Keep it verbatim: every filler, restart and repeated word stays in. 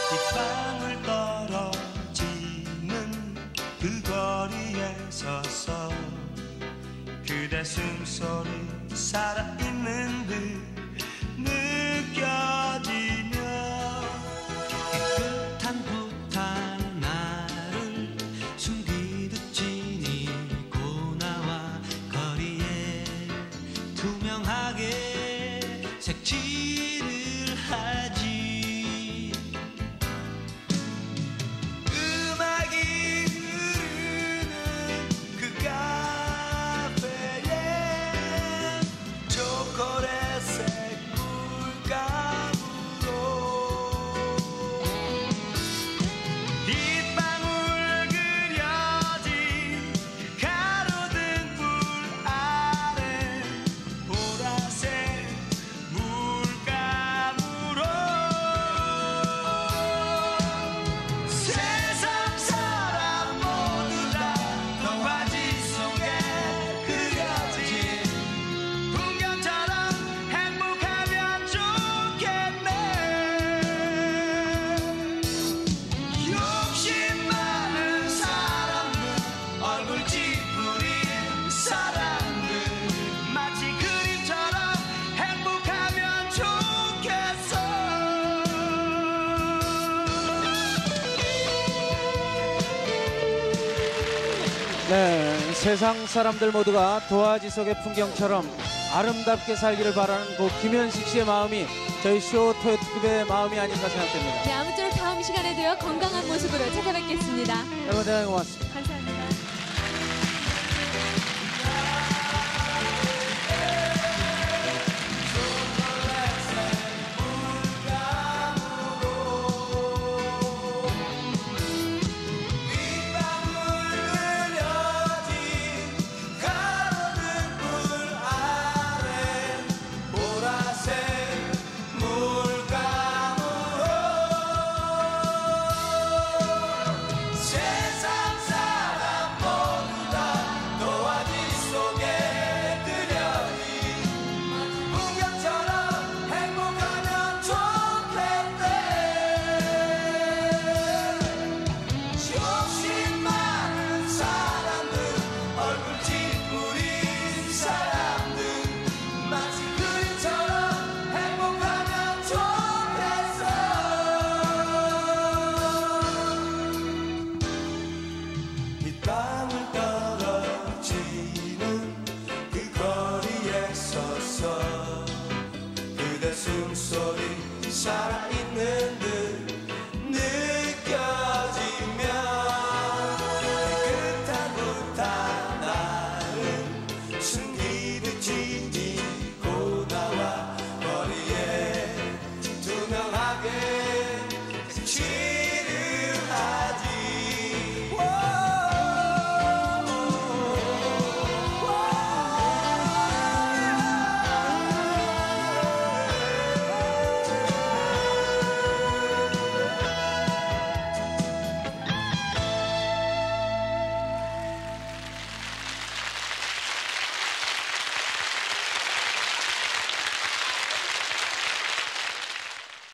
빗방울 떨어지는 그 거리에 서서 그대 숨소리 살아있는 듯 느껴지며 깨끗한 붓한 나를 숨기듯 지니고 나와 거리에 투명하게 색칠을 하지. 음악이 흐르는 그 카페에 초콜릿색 물감으로 빗방울 그려진 그 가로등 불 아래 보라색 물감으로 세상 사람 모두 다 동화지 속에 그려진 풍경처럼 행복하면 좋겠네. 욕심 많은 사람들 얼굴 찌푸린 사람들 마치 그림처럼 행복하면 좋겠어. 네, 세상 사람들 모두가 도화지 속의 풍경처럼 아름답게 살기를 바라는 고 김현식 씨의 마음이 저희 쇼 토요특급의 마음이 아닌가 생각됩니다. 네, 아무쪼록 다음 시간에도요 건강한 모습으로 찾아뵙겠습니다. 여러분 대단히 고맙습니다. 감사합니다.